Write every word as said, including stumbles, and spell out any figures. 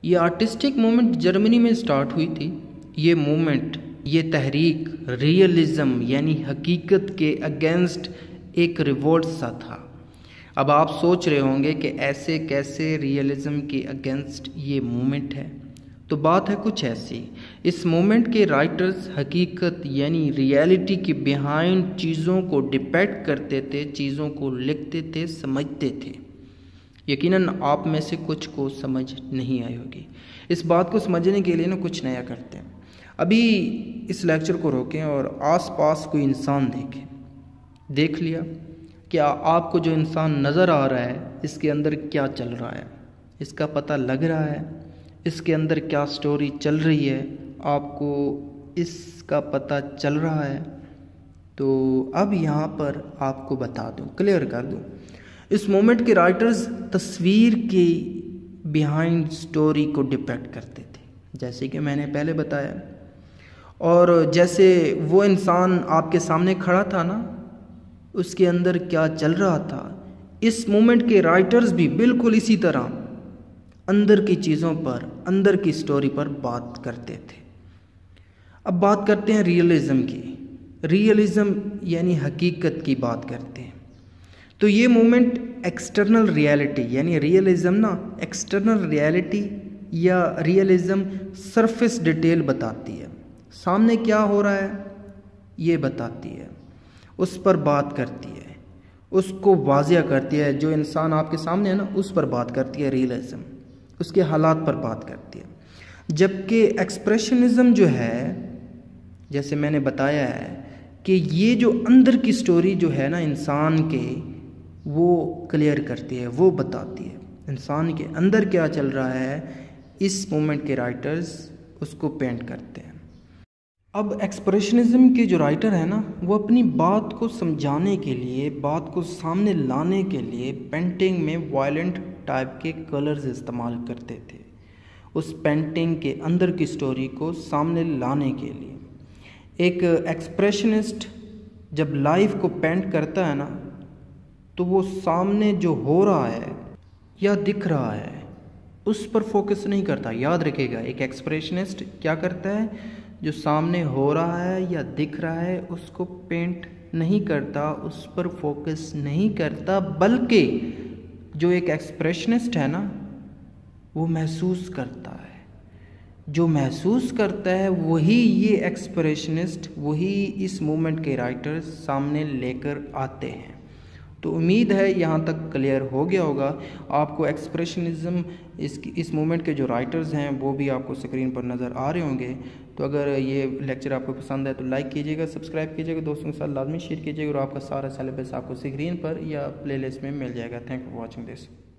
ये artistic movement Germany में start हुई थी। ये मूवमेंट, ये तहरीक रियलिज़म यानी हकीकत के अगेंस्ट एक रिवोल्ट सा था। अब आप सोच रहे होंगे कि ऐसे कैसे रियलिज़म के अगेंस्ट ये मूवमेंट है। तो बात है कुछ ऐसी, इस मूवमेंट के राइटर्स हकीकत यानी रियलिटी के बिहाइंड चीज़ों को डिपेक्ट करते थे, चीज़ों को लिखते थे, समझते थे। यकीनन आप में से कुछ को समझ नहीं आई होगी। इस बात को समझने के लिए ना कुछ नया करते हैं। अभी इस लेक्चर को रोकें और आसपास कोई इंसान देखें। देख लिया, क्या आपको जो इंसान नज़र आ रहा है इसके अंदर क्या चल रहा है, इसका पता लग रहा है, इसके अंदर क्या स्टोरी चल रही है, आपको इसका पता चल रहा है? तो अब यहाँ पर आपको बता दूँ, क्लियर कर दूँ, इस मोमेंट के राइटर्स तस्वीर के बिहाइंड स्टोरी को डिपेक्ट करते थे, जैसे कि मैंने पहले बताया। और जैसे वो इंसान आपके सामने खड़ा था ना, उसके अंदर क्या चल रहा था, इस मोमेंट के राइटर्स भी बिल्कुल इसी तरह अंदर की चीज़ों पर, अंदर की स्टोरी पर बात करते थे। अब बात करते हैं रियलिज़म की। रियलिज़म यानी हकीकत की बात करते हैं। तो ये मोमेंट एक्सटर्नल रियलिटी यानी रियलिज़म ना एक्सटर्नल रियलिटी या रियलिज़म सरफेस डिटेल बताती है, सामने क्या हो रहा है ये बताती है, उस पर बात करती है, उसको वाज़िया करती है। जो इंसान आपके सामने है ना, उस पर बात करती है रियलिज़म, उसके हालात पर बात करती है। जबकि एक्सप्रेशनिज़म जो है, जैसे मैंने बताया है कि ये जो अंदर की स्टोरी जो है ना इंसान के, वो क्लियर करती है, वो बताती है इंसान के अंदर क्या चल रहा है। इस मोमेंट के राइटर्स उसको पेंट करते हैं। अब एक्सप्रेशनिज़म के जो राइटर है ना, वो अपनी बात को समझाने के लिए, बात को सामने लाने के लिए पेंटिंग में वायलेंट टाइप के कलर्स इस्तेमाल करते थे, उस पेंटिंग के अंदर की स्टोरी को सामने लाने के लिए। एक एक्सप्रेशनिस्ट जब लाइफ को पेंट करता है ना, तो वो सामने जो हो रहा है या दिख रहा है उस पर फोकस नहीं करता। याद रखिएगा, एक एक्सप्रेशनिस्ट क्या करता है, जो सामने हो रहा है या दिख रहा है उसको पेंट नहीं करता, उस पर फोकस नहीं करता, बल्कि जो एक एक्सप्रेशनिस्ट है ना, वो महसूस करता है। जो महसूस करता है वही ये एक्सप्रेशनिस्ट, वही इस मूवमेंट के राइटर्स सामने लेकर आते हैं। तो उम्मीद है यहाँ तक क्लियर हो गया होगा आपको। एक्सप्रेशनिज़म इस इस मूवमेंट के जो राइटर्स हैं वो भी आपको स्क्रीन पर नज़र आ रहे होंगे। तो अगर ये लेक्चर आपको पसंद है तो लाइक कीजिएगा, सब्सक्राइब कीजिएगा, दोस्तों के साथ लाजमी शेयर कीजिएगा और आपका सारा सिलेबस आपको स्क्रीन पर या प्लेलिस्ट में मिल जाएगा। Thank you for watching this.